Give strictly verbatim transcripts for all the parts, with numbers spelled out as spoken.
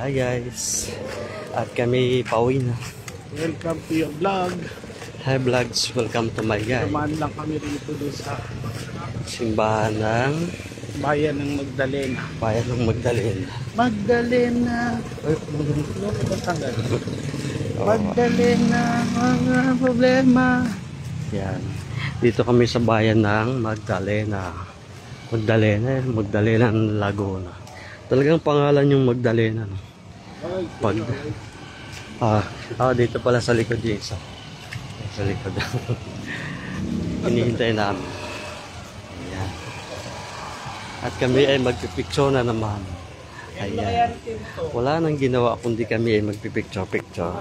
Hi guys. At kami pauwi na. Welcome to your vlog. Hi vlogs, welcome to my guy. Dumaan lang kami rito doon sa Simbahan ng bayan ng Magdalena. Bayan ng Magdalena. Magdalena. Ay, Magdalena, mga problema. yan. Dito kami sa bayan ng Magdalena. Magdalena, Magdalena ng Laguna. Talagang pangalan yung Magdalena. No? Pag, ah, ah, dito pala sa likod yung isa. Sa likod. Hinihintay namin. Ayan. At kami ay magpipicture na naman. Ayan. Wala nang ginawa kundi kami ay magpipicture-picture.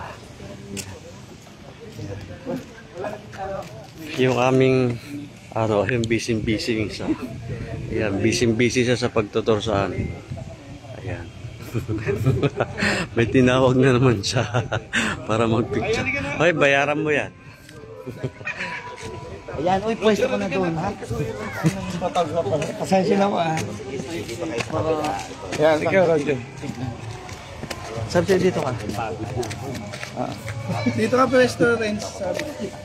Yung aming ano, yung busy-busy isa. Ayan, busy-busy siya sa pagtutur sa amin. Ayan. May tinawag na naman siya para magpicture. Hoy, bayaran mo yan. Ayan, uy, pwesto ko na doon, ha? Pasensya na mo, ha? Yan, ikaw, Roger. Sabi dito ka. Ah. Dito ka pwesto, Renz. Sabi.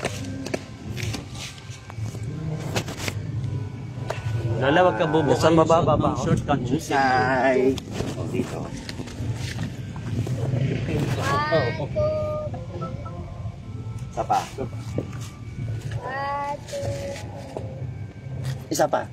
Lola, wag ka bubukas. Saan mababa ba? Hi! Dito. Isa pa. Isa pa.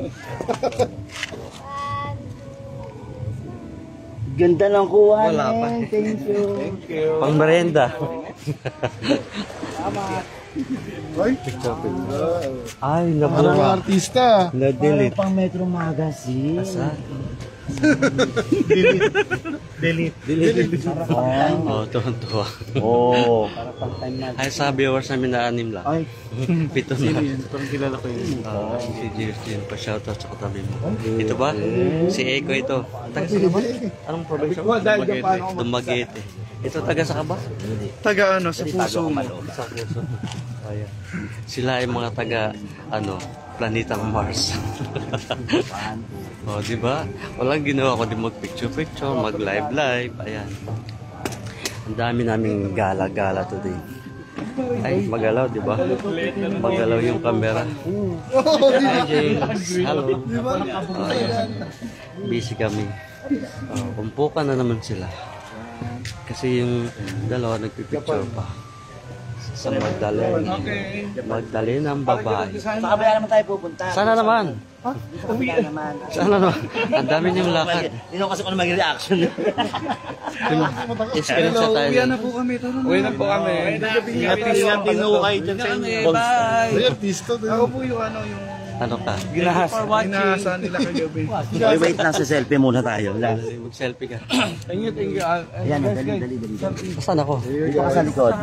Ganda ng kuha. Wala pa. Thank you. Thank you. Pang merienda. Salamat. Picture, picture. Ay, Parang nabura. artista. Na-delete. Pang Metro Magazine. Asa? Delete. Delete. Delete. Oh. Oh, tuwan-tuwa. Oh. Ay, sa viewers namin na anim lang. Ay. Pito Sino na. yun? Parang kilala ko yun. Ah, si James din pa shoutout sa katabi mo. Ito ba? Si Eko ito. Taga sa ba? Anong probinsya mo? Dahil dyan paano ako Dumaguete. Ito taga sa ka ba? taga ano, sa puso mo. Sa puso. Ayan. Sila ay mga taga ano, planetang Mars. Oh, di ba? Walang ginawa ko di mag-picture-picture, mag-live-live. Ayan. Ang dami naming gala-gala today. Ay, magalaw, di ba? Magalaw yung camera. Hi, James. Hello. Oh, ayan. Busy kami. Oh, umpukan na naman sila. Kasi yung dalawa nagpipicture pa. Sa Magdalena. Magdalena ang babae. Sa kabila naman tayo pupunta. Sana naman. Sa kabila naman. Sana naman. Ang dami niyong lakad. Hindi naman kasi kung mag-reaction. Screenshot tayo. Uwi na po kami. Uwi na po kami. Ingat din ho kayo dyan sa inyo. Bye. Artista din. Ako po yung ano, yung Ano ka? ginahas. Ginahasan nila kagabi. Wait, wait lang sa selfie muna tayo. Wala. Mag-selfie ka. Thank you, thank you. Ayan, dali, dali, dali. Saan ako? Dito ka sa likod.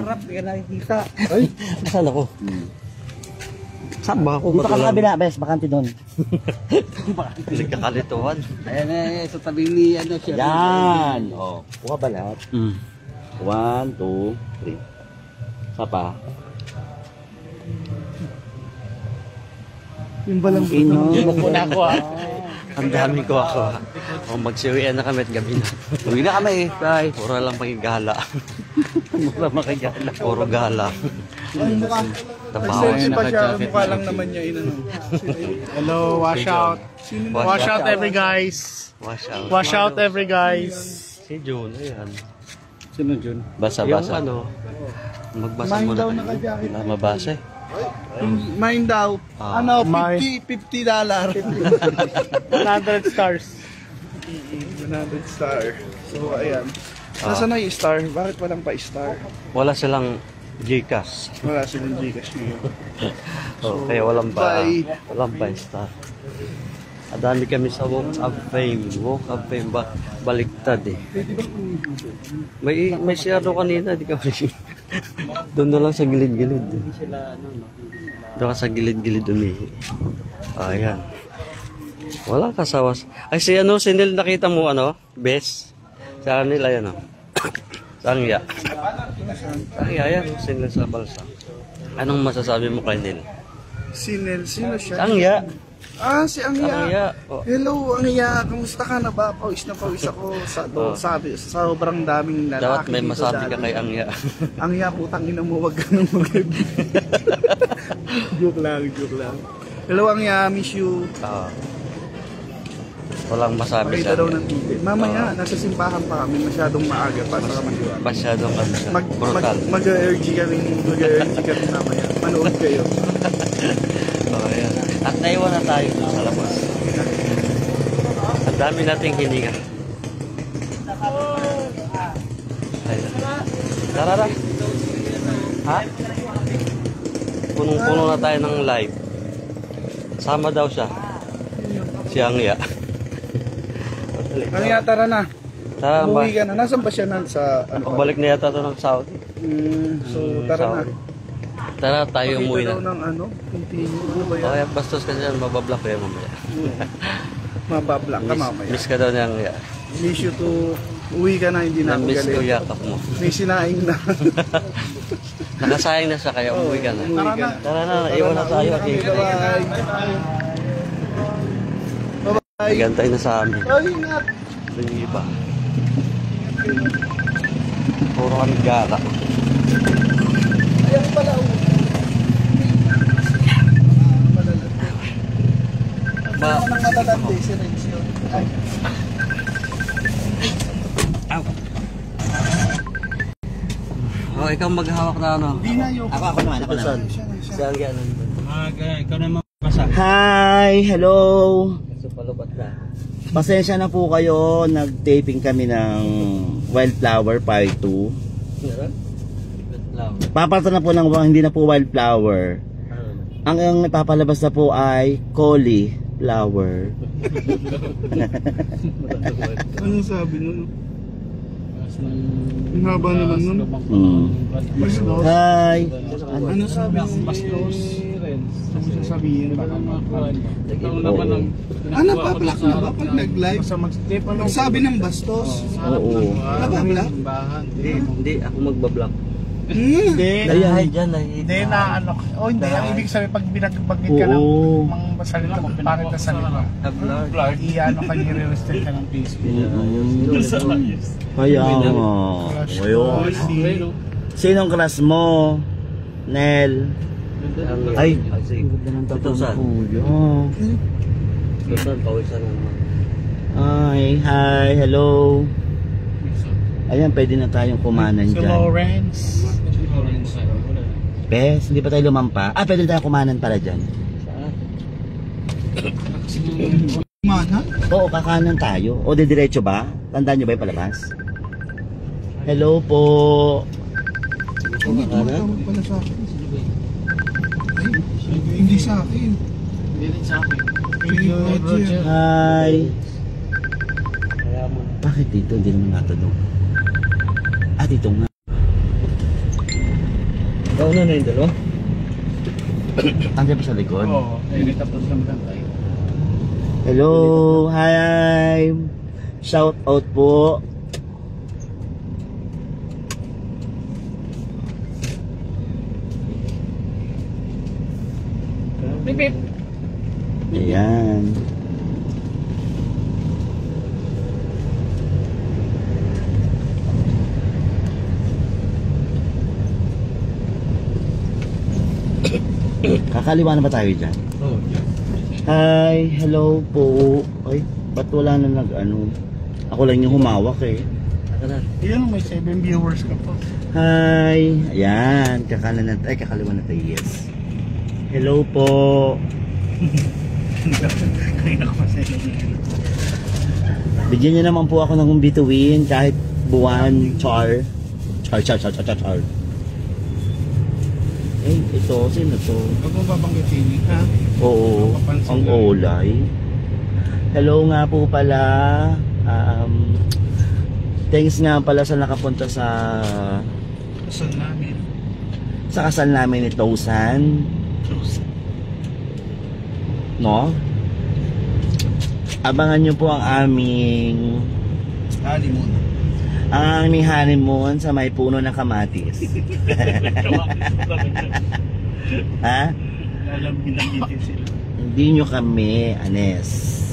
Saan ako? Saan ba ako? Dito ka sa kabila, bes, bakante doon. Nagkakalituhan. Ayan eh, sa tabi ni ano siya. Yan! O, kuha ba lahat? Mm. One, two, three. Isa pa. Yung balang Ino. na ako ah. Ang dami ko ako. O, magsiwian na kami at gabi na. Uwi na kami. Bye. Puro lang pagigala. Mura makagala. Puro gala. Tabawas. Selfie pa siya, mukha lang naman niya inano. Hello, wash out. Wash out every guys. Wash out. Wash out every guys. Si June, ayan. Sino Jun? Basa-basa. Yung ano, magbasa mo na kayo. Wala mabasa eh. Mine daw. Ah. Ano, fifty, fifty dollar. one hundred stars. one hundred star. So, ayan. Nasaan na yung star? Bakit walang pa-star? Wala silang Gcash. Wala silang Gcash ngayon. Oh, kaya walang ba, bye. walang ba star. Adami kami sa Walk of Fame. Walk of Fame ba? Baliktad eh. May may siyado kanina, di ka doon na lang sa gilid-gilid. Doon ka sa gilid-gilid umihi. Ayan. Walang kasawas. Ay si ano, si Neil nakita mo ano? Best. Sa nila yan oh. Sangya. Sangya yan. Si Neil sa balsa. Anong masasabi mo kay Neil? Si Nel, sino siya? Sangya. Ah, si Angya. Angya. Oh. Hello, Angya. Kamusta ka na ba? Pawis na pawis ako. Sa, Oh. sabi, sobrang daming lalaki. Dapat may dito masabi ka dati. kay Angya. Angya, putang ina mo, wag ka nang mag Joke lang, joke lang. Hello, Angya. Miss you. Ah. Walang masabi Pakita sa daw ng tubig. Mamaya, nasa simbahan pa kami. Masyadong maaga pa sa kamandiwan. Masyadong ano siya. Mag, mag, Brutal. mag-R G kami, mag-R G kami mamaya. Manood kayo. Oh, yan. At naiwan na tayo dun sa labas. Ang dami nating hininga. Ayan. Tara, tara. Ha? Punong-puno na tayo ng live. Sama daw siya. Si Angya. Angya, tara na. Tara ba? Umuwi ka na. Nasaan ba siya na sa ano? Pabalik na yata ito ng Saudi. Mm, so, Mm, tara na. Saudi. Tara, tayo Pakita umuwi daw na. ng ano, continue. Ano ba yan? Oh, yan, bastos kasi yan, mabablock yan mamaya. Mabablock ka Miss, mamaya. miss ka daw niya Angya. Miss you to, uwi ka na, hindi na ako Na-miss ko galit. yakap mo. May sinaing na. Nakasayang na siya kaya umuwi ka na. Umuwi ka na. Tara na, iwan na tayo. Uwi Okay. ka na. Bye-bye. Gantay na sa amin. Ay, ingat. Yung iba. Puro kami gala. Ayan pala. oh. Ba? Ano nang matatanda si Renz yun? Ay. Ow. Oh, ikaw maghawak na ano. Di na yun. Ako, ako naman, ako naman. Si Angya ano yun? Hi, hello. Kaso palubat na. Pasensya na po kayo, nag-taping kami ng Wildflower Part two. Lang. Papalta na po ng hindi na po Wildflower. Ang ang ipapalabas na po ay Cauliflower. Anong sabi nun? Ang haba naman nun. Mm. Bastos. Hi. Ano sabi ng bastos? Ano sasabihin? Oo. Ano pa? Black na ba pag nag-live? Ang sabi ng bastos? Oo. Nabablock? Hindi, hindi ako magbablock. Hmm. Ay, dyan ay. Hindi na ano, oh hindi, ang ibig sabihin pag binagbagit ka ng Oo. mga salita mo, pangit na salita. Nag-vlog. I-ano ka, i-restrict ka ng Facebook. Mm. Kaya nga. Ayun. Sinong crush mo? Nel. Ay. Ito saan? Kuya. Ito saan? Pawisan na naman. Ay, hi, hello. Ayan, pwede na tayong kumanan Si dyan. Lawrence. Bes, hindi pa tayo lumampa. Ah, pwede na tayo kumanan pala dyan. Mana? Oo, kakanan tayo. O, didiretso ba? Tandaan nyo ba yung palabas? Hello po. Hindi, tumatawag pala sa akin. Ay, hindi sa akin. Hindi rin sa akin. Kay Roger. Hi. Kaya mo. Bakit dito? Hindi naman natanong. Ah, dito nga. Ikaw na na yung dalawa? Andiyan pa sa likod? Oo, eh, tapos naman tayo. Hello, hi. Shout out po. Bip, bip. Ayan. Kakaliwa na ba tayo dyan? Oo. Hi, hello po. Ay, ba't wala na nag ano? Ako lang yung humawak eh. Yan, may seven viewers ka po. Hi. Ayan, kakanan na ay kakaliwa na tayo. Yes. Hello po. Kaya ako sa Bigyan niyo naman po ako ng bituin kahit buwan, char. Char, char, char, char, char, char. Eh, ito, sino to? Huwag mo babanggitin, ha? Oo, ang olay. Hello nga po pala. Um, thanks nga pala sa nakapunta sa Saan namin? sa kasal namin ni Tosan. No? Abangan nyo po ang aming Honeymoon. ang aming honeymoon sa may puno ng kamatis. Ha? Alam, binanggitin sila. Di nyo kami, Anes.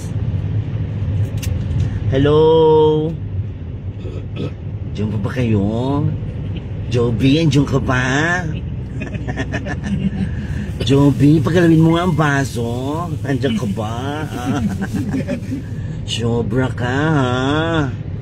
Hello? Diyan pa ba kayo? Joby, andiyan ka ba? Joby, pagalawin mo nga ang baso. Andiyan ka ba? Ha? Sobra ka, ha?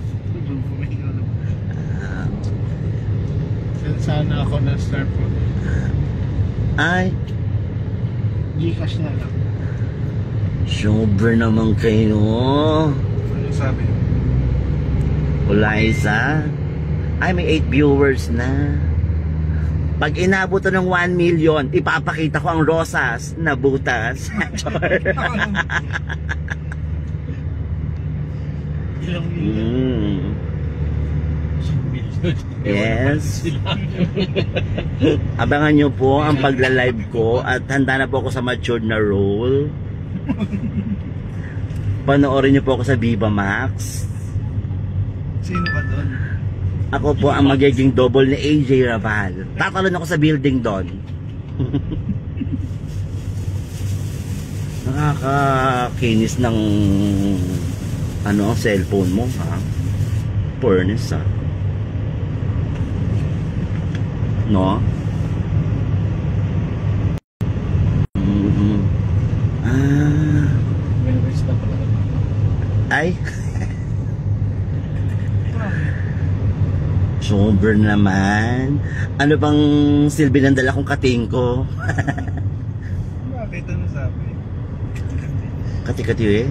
Sana ako na star po. Ay, Gcash na lang. sobra naman kayo. Ano sabi? Wala isa. Ay, may eight viewers na. Pag inabot to ng one million, ipapakita ko ang rosas na butas. Ilang mm. Yes. Abangan nyo po ang pagla-live ko at handa na po ako sa matured na role. Panoorin nyo po ako sa Viva Max. Sino ka doon? Ako po ang magiging double ni A J Raval. Tatalon ako sa building doon. Nakakakinis ng ano ang cellphone mo, ha? Furnace, ha? No? Mm-hmm. Ah. Ay. Sober naman. Ano bang silbi ng dala kong kating ko? Bakit ano sabi? Kati-kati eh.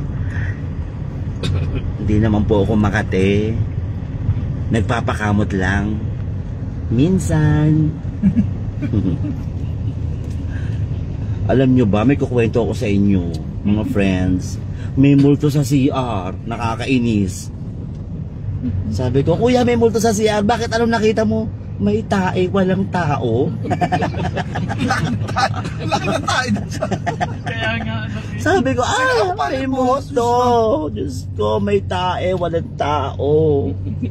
Hindi naman po ako makate. Nagpapakamot lang. Minsan. Alam nyo ba, may kukwento ako sa inyo, mga friends. May multo sa C R. Nakakainis. Sabi ko, kuya, may multo sa C R. Bakit? Anong nakita mo? May tae, walang tao. Laki na tayo dun sa... Kaya nga, ano, Sabi ko, ah, may multo. Diyos ko, may tae, walang tao.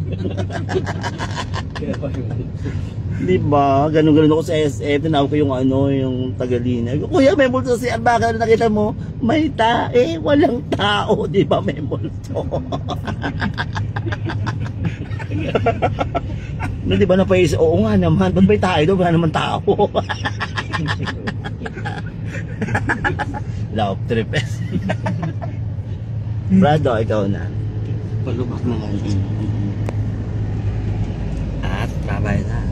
Diba? Ganun-ganun ako sa S F. Tinawag ko yung ano, yung Tagalina. Kuya, may multo sa C R. Bakit? Ano nakita mo? May tae, walang tao. Diba may multo? No, di ba napaisip, oo nga naman, ba't may tayo doon? Wala naman tao. Love trip. Brado, ikaw na. Palubak na nga. At babay na.